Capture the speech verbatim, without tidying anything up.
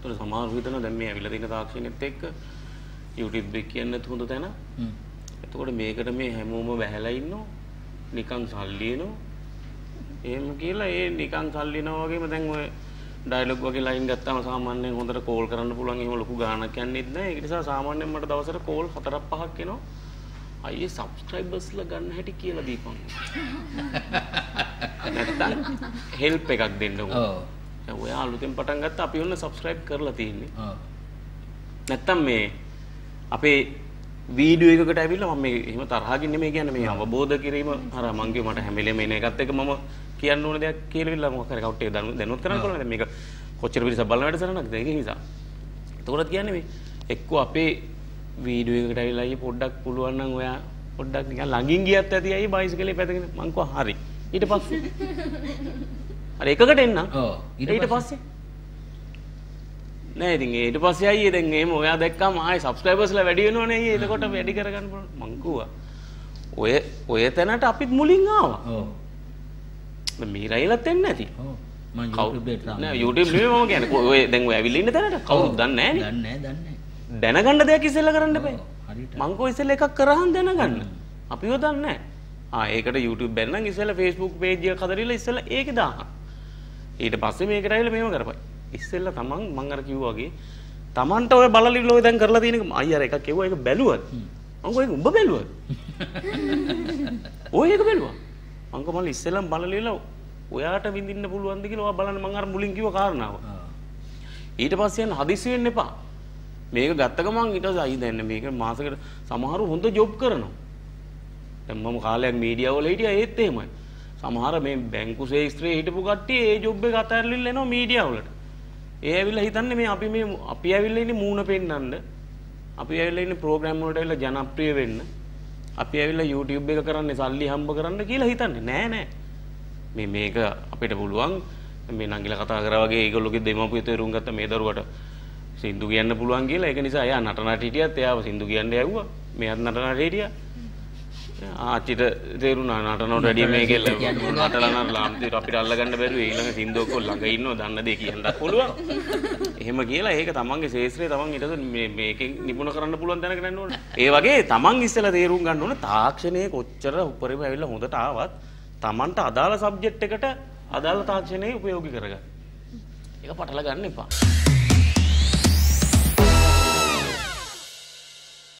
ඒතර සමහර හිතන දැන් මේ ඇවිල්ලා තියෙන තාක්ෂණෙත් එක්ක YouTube එක කියන්නේ හොඳ තැන. හ්ම්. එතකොට මේකට මේ හැමෝම බැහැලා ඉන්නෝ නිකන් සල්ලි එනෝ. එහෙම කියලා ඒ නිකන් සල්ලි එනවා වගේම දැන් ඔය ඩයලොග් වගේ ලයින් ගත්තාම සාමාන්‍යයෙන් හොඳට කෝල් කරන්න පුළුවන් එහෙම ලොකු ගාණක් යන්නේත් නැහැ. ඒක නිසා සාමාන්‍යයෙන් මට දවසට කෝල් හතරක් පහක් එනවා. අයියේ සබ්ස්ක්‍රයිබර්ස්ලා ගන්න හැටි කියලා දීපන්. නැත්තම් හෙල්ප් එකක් දෙන්න ඕන. ඔව්. දැන් ඔයා අලුතෙන් පටන් ගත්තා අපි ඔන්න සබ්ස්ක්‍රයිබ් කරලා තියෙන්නේ. ඔව්. නැත්තම් මේ අපේ වීඩියෝ එකකට ඇවිල්ලා මම මේ එහෙම තරහකින් නෙමෙයි කියන්නේ මේ අවබෝධ කිරීම අර මං කිව්ව මට හැම වෙලේම එන එකත් එක්ක මම කියන්න ඕන දෙයක් කියලා ඉල්ල මොකක් හරි කවුට් එක දැනුවත් කරන්න බලන්න මේක කොච්චර පිළිසක් බලන වැඩසටහනක්ද ඒක නිසා. එතකොට කියන්නේ මේ එක්ක අපේ වීඩියෝ එකකට ඇවිල්ලා අයියේ පොඩ්ඩක් පුළුවන් නම් ඔයා පොඩ්ඩක් නිකන් ළඟින් ගියත් ඇති අයියේ බයිසිකලේ පැදගෙන මං කිව්වා හරි. ඊට පස්සේ අර එකකට එන්න. ඔව්. ඊට පස්සේ නෑ ඉතින් ඊට පස්සේ අයියේ දැන් එහෙම ඔයා දැක්කම ආයේ සබ්ස්ක්‍රයිබර්ස්ලා වැඩි වෙනවනේ අයියේ එතකොට වැඩි කරගන්න පුළුවන් මං කිව්වා ඔය ඔය තැනට අපිත් මුලින් ආවා ඔව් දැන් මීරයිලත් එන්නේ නැති ඔව් මං YouTube එකට නෑ YouTube නෙමෙයි මම කියන්නේ ඔය දැන් ඔය ඇවිල්ලා ඉන්න තැනට කවුරුත් දන්නේ නෑනේ දන්නේ නෑ දන්නේ නෑ දැනගන්න දෙයක් ඉස්සෙල්ලා කරන්න බෑ හරියට මං කෝ ඉස්සෙල්ලා එකක් කරාන් දැනගන්න අපිව දන්නේ නෑ ආ ඒකට YouTube බැන්නම් ඉස්සෙල්ලා Facebook page එක හදරිලා ඉස්සෙල්ලා ඒකේ දාහන් ඊට පස්සේ මේකට ඇවිල්ලා මේව කරපයි ඉස්සෙල්ලා තමන් මං අර කිව්වා වගේ තමන්ට ඔය බලලිවල ඔය දැන් කරලා තියෙන එක අයියාර එකක් කිව්වා ඒක බැලුවද මං කෝ ඒක උඹ බැලුවද ඔය ඒක බැලුවා මං කෝ මම ඉස්සෙල්ලාම බලලිවල ඔයාට විඳින්න පුළුවන්ද කියලා ඔයා බලන්න මං අර මුලින් කිව්ව කාරණාව ඊට පස්සේ යන හදිස්සි වෙන්න එපා මේක ගත්ත ගමන් ඊට පස්සේ අයි දැන් මේක මාසෙකට සමහරව හොඳ ජොබ් කරනවා දැන් මම කාලයක් මීඩියා වල හිටියා ඒත් එහෙමයි සමහර මේ බැංකු ශාස්ත්‍රයේ හිටපු කට්ටිය ඒ ජොබ් එක අතහැරලා එනවා මීඩියා වලට ඒ ඇවිල්ලා හිතන්නේ මේ අපි මේ අපි ඇවිල්ලා ඉන්නේ මූණ පෙන්නන්න අපි ඇවිල්ලා ඉන්නේ ප්‍රෝග්‍රෑම් වලට ඇවිල්ලා ජනප්‍රිය වෙන්න අපි ඇවිල්ලා YouTube එක කරන්නේ සල්ලි හම්බ කරන්න කියලා හිතන්නේ නෑ නෑ මේ මේක අපිට පුළුවන් මේ නංගිලා කතා කරා වගේ ඒගොල්ලෝගේ දෙමව්පිය තේරුම් ගත්ත මේ දරුවට සින්දු කියන්න පුළුවන් කියලා ඒක නිසා එයා නටනට හිටියත් එයාව සින්දු කියන්න යවුවා මෙයාත් නටනට හිටියා ආච්චිට තේරුණා නටනට වැඩිය මේකේ නටලා නටලා අන්තිමට අපිට අල්ලගන්න බැරුවේ ඊළඟ සින්දුවක ළඟ ඉන්නව දන්න දේ කියන්නත් පුළුවන්. එහෙම කියලා ඒක තමන්ගේ ශේත්‍රයේ තමන් ඊට මේ මේකෙන් නිපුණ කරන්න පුළුවන් දැනගෙන යන්න ඕනේ. ඒ වගේ තමන් ඉස්සෙල්ලා තේරුම් ගන්න ඕනේ තාක්ෂණයේ කොච්චර උඩරිම ඇවිල්ලා හොඳට ආවත් තමන්ට අදාළ සබ්ජෙක්ට් එකට අදාළ තාක්ෂණය උපයෝගී කරගන්න. ඒක පටල ගන්න එපා.